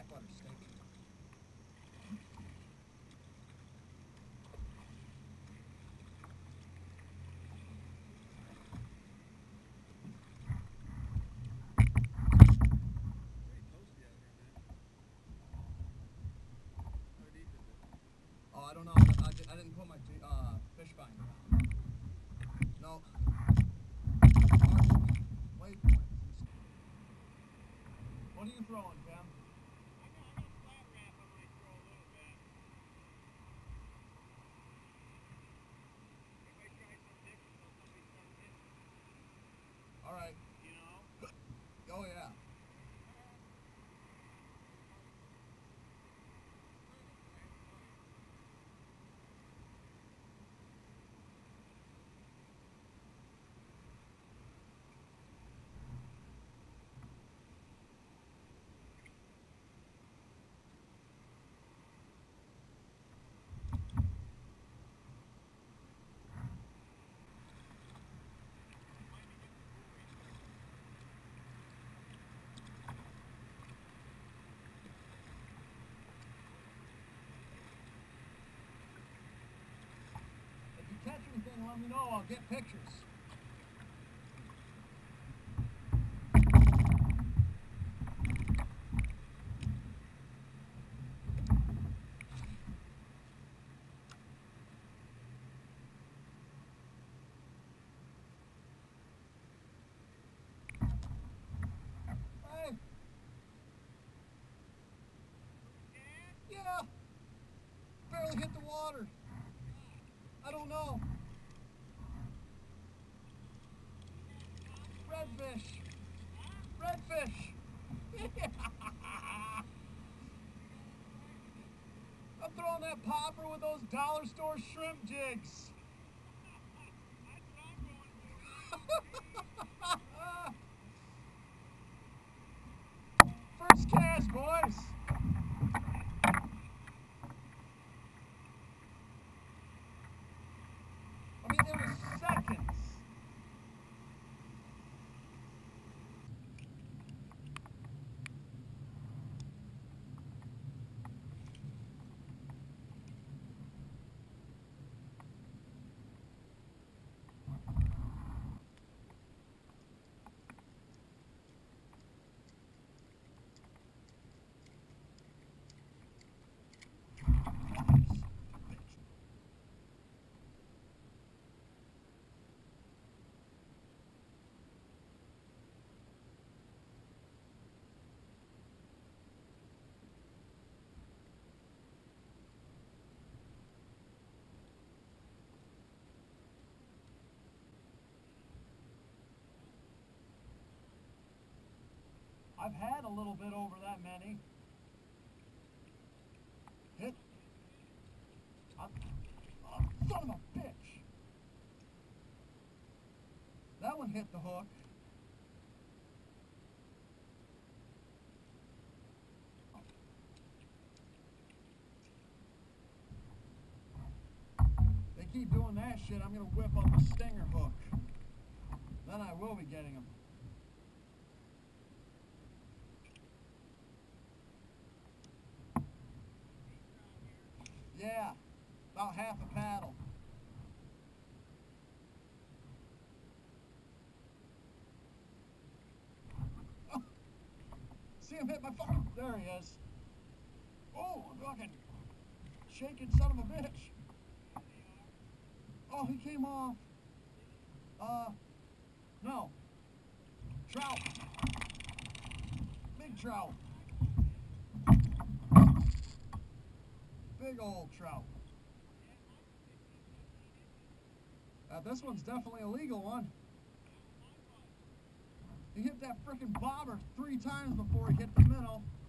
butter steak. Oh, I don't know. I didn't put my fish finder on. No. Waypoint. What are you throwing, Tim? All right. You know? Oh, yeah. Catch anything, let me know. I'll get pictures. Hey. Yeah. Barely hit the water. I don't know. Redfish. Redfish. Yeah. I'm throwing that popper with those dollar store shrimp jigs. First cast, boys. I mean, it was seconds. I've had a little bit over that many. Hit. Oh, son of a bitch. That one hit the hook. They keep doing that shit, I'm going to whip up a stinger hook. Then I will be getting them. Yeah, about half a paddle. Oh, see him hit my phone? There he is. Oh, fucking shaking son of a bitch. Oh, he came off. No. Trout. Big trout. Big old trout. This one's definitely a legal one. He hit that frickin' bobber 3 times before he hit the minnow.